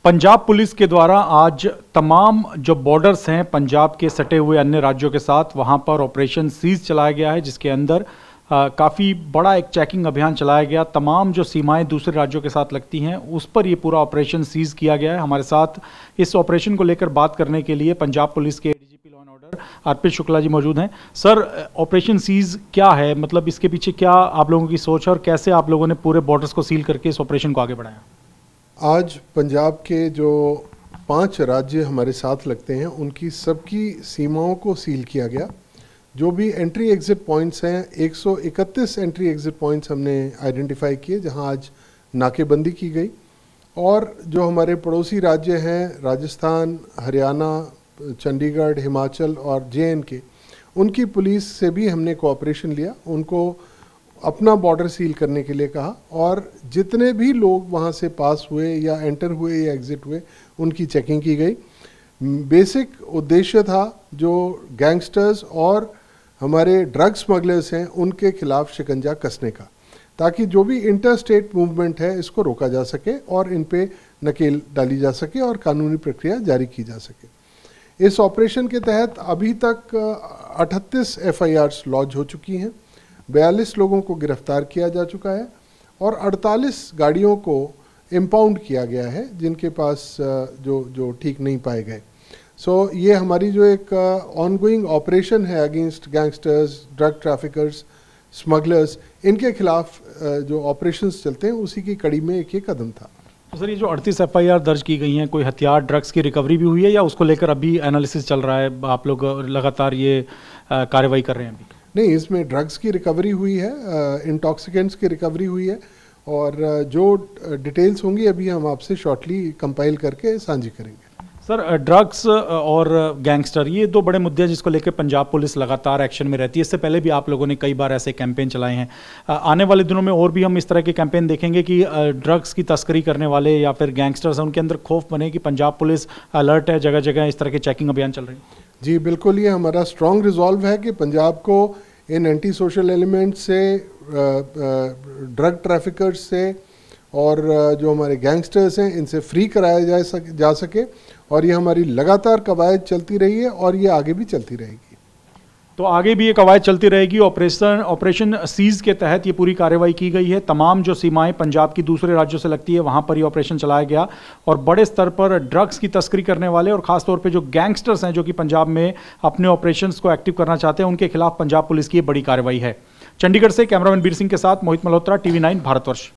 Punjab police के द्वारा आज तमाम जो बॉर्डर्स हैं पंजाब के सटे हुए अन्य राज्यों के साथ वहां पर ऑपरेशन सीज चलाया गया है, जिसके अंदर काफ़ी बड़ा एक चेकिंग अभियान चलाया गया। तमाम जो सीमाएं दूसरे राज्यों के साथ लगती हैं उस पर ये पूरा ऑपरेशन सीज किया गया है। हमारे साथ इस ऑपरेशन को लेकर बात करने के लिए पंजाब पुलिस के ADGP law and order Arpit Shukla ji मौजूद हैं। सर, ऑपरेशन सीज क्या है, मतलब इसके पीछे क्या आप लोगों की सोच है और कैसे आप लोगों ने पूरे बॉर्डर्स को सील करके इस ऑपरेशन को आगे बढ़ाया? आज पंजाब के जो 5 राज्य हमारे साथ लगते हैं उनकी सबकी सीमाओं को सील किया गया। जो भी एंट्री एग्ज़िट पॉइंट्स हैं, 131 एंट्री एग्ज़िट पॉइंट्स हमने आइडेंटिफाई किए जहां आज नाकेबंदी की गई। और जो हमारे पड़ोसी राज्य हैं राजस्थान, हरियाणा, चंडीगढ़, हिमाचल और JNK, उनकी पुलिस से भी हमने कोऑपरेशन लिया, उनको अपना बॉर्डर सील करने के लिए कहा और जितने भी लोग वहाँ से पास हुए या एंटर हुए या एग्ज़िट हुए उनकी चेकिंग की गई। बेसिक उद्देश्य था जो गैंगस्टर्स और हमारे ड्रग स्मगलर्स हैं उनके खिलाफ शिकंजा कसने का, ताकि जो भी इंटर स्टेट मूवमेंट है इसको रोका जा सके और इन पे नकेल डाली जा सके और कानूनी प्रक्रिया जारी की जा सके। इस ऑपरेशन के तहत अभी तक 38 FIRs लॉन्च हो चुकी हैं, 42 लोगों को गिरफ्तार किया जा चुका है और 48 गाड़ियों को इम्पाउंड किया गया है जिनके पास जो ठीक नहीं पाए गए। ये हमारी जो एक ऑनगोइंग ऑपरेशन है against gangsters, drug traffickers, smugglers, इनके खिलाफ जो ऑपरेशंस चलते हैं उसी की कड़ी में एक ये कदम था। तो सर, ये जो 38 FIR दर्ज की गई हैं, कोई हथियार, ड्रग्स की रिकवरी भी हुई है या उसको लेकर अभी एनालिसिस चल रहा है, आप लोग लगातार ये कार्रवाई कर रहे हैं अभी? नहीं, इसमें ड्रग्स की रिकवरी हुई है, इंटॉक्सिकेंट्स की रिकवरी हुई है और जो डिटेल्स होंगी अभी हम आपसे शॉर्टली कंपाइल करके साझी करेंगे। सर, ड्रग्स और गैंगस्टर, ये 2 बड़े मुद्दे हैं जिसको लेकर पंजाब पुलिस लगातार एक्शन में रहती है। इससे पहले भी आप लोगों ने कई बार ऐसे कैंपेन चलाए हैं। आने वाले दिनों में और भी हम इस तरह के कैंपेन देखेंगे कि ड्रग्स की तस्करी करने वाले या फिर गैंगस्टर्स हैं उनके अंदर खौफ बने कि पंजाब पुलिस अलर्ट है, जगह जगह इस तरह के चेकिंग अभियान चल रहे हैं। जी बिल्कुल, ये हमारा स्ट्रॉन्ग रिजॉल्व है कि पंजाब को इन एंटी सोशल एलिमेंट्स से, ड्रग ट्रैफिकर्स से और जो हमारे गैंगस्टर्स हैं इनसे फ्री कराया जा सके और ये हमारी लगातार कवायद चलती रही है और ये आगे भी चलती रहेगी। तो आगे भी ये कवायद चलती रहेगी। ऑपरेशन सीज के तहत ये पूरी कार्रवाई की गई है। तमाम जो सीमाएं पंजाब की दूसरे राज्यों से लगती है वहां पर ये ऑपरेशन चलाया गया और बड़े स्तर पर ड्रग्स की तस्करी करने वाले और खासतौर पे जो गैंगस्टर्स हैं जो कि पंजाब में अपने ऑपरेशंस को एक्टिव करना चाहते हैं उनके खिलाफ पंजाब पुलिस की ये बड़ी कार्रवाई है। चंडीगढ़ से कैमरामैन बीर सिंह के साथ मोहित मल्होत्रा, TV9 भारतवर्ष।